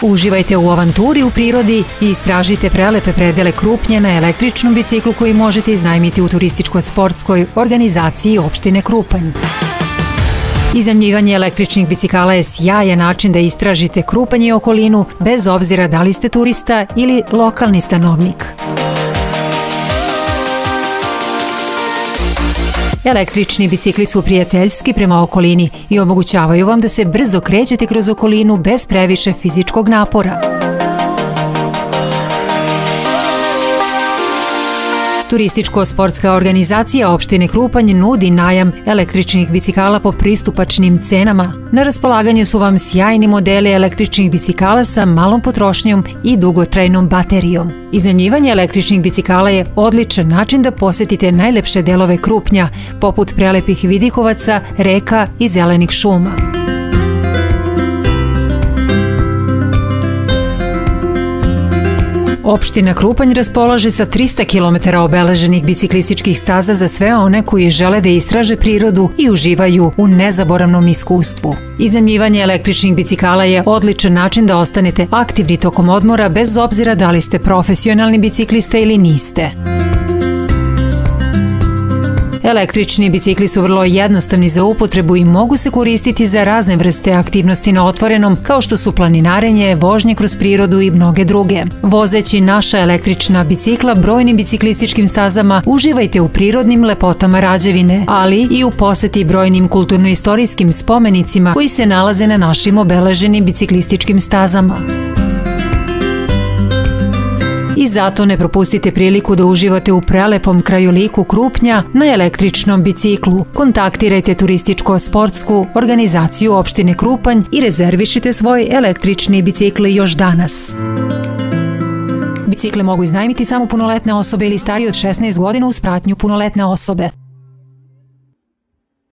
Uživajte u avanturi u prirodi i istražite prelepe predele Krupnja na električnom biciklu koji možete iznajmiti u turističko-sportskoj organizaciji opštine Krupanj. Iznajmljivanje električnih bicikala je sjajan način da istražite Krupanj i okolinu bez obzira da li ste turista ili lokalni stanovnik. Električni bicikli su prijateljski prema okolini i omogućavaju vam da se brzo krećete kroz okolinu bez previše fizičkog napora. Turističko-sportska organizacija opštine Krupanj nudi najam električnih bicikala po pristupačnim cenama. Na raspolaganju su vam sjajni modeli električnih bicikala sa malom potrošnjom i dugotrajnom baterijom. Iznajmljivanje električnih bicikala je odličan način da posetite najlepše delove Krupnja, poput prelepih vidihovaca, reka i zelenih šuma. Opština Krupanj raspolaže sa 300 km obeleženih biciklističkih staza za sve one koji žele da istraže prirodu i uživaju u nezaboravnom iskustvu. Iznajmljivanje električnih bicikala je odličan način da ostanete aktivni tokom odmora bez obzira da li ste profesionalni biciklista ili niste. Električni bicikli su vrlo jednostavni za upotrebu i mogu se koristiti za razne vrste aktivnosti na otvorenom, kao što su planinarenje, vožnje kroz prirodu i mnoge druge. Vozeći naša električna bicikla brojnim biciklističkim stazama, uživajte u prirodnim lepotama Rađevine, ali i u poseti brojnim kulturno-istorijskim spomenicima koji se nalaze na našim obeleženim biciklističkim stazama. I zato ne propustite priliku da uživate u prelepom krajoliku Krupnja na električnom biciklu. Kontaktirajte turističko-sportsku organizaciju opštine Krupanj i rezervišite svoj električni bicikl još danas. Bicikle mogu iznajmiti samo punoletne osobe ili stariji od 16 godina uz pratnju punoletne osobe.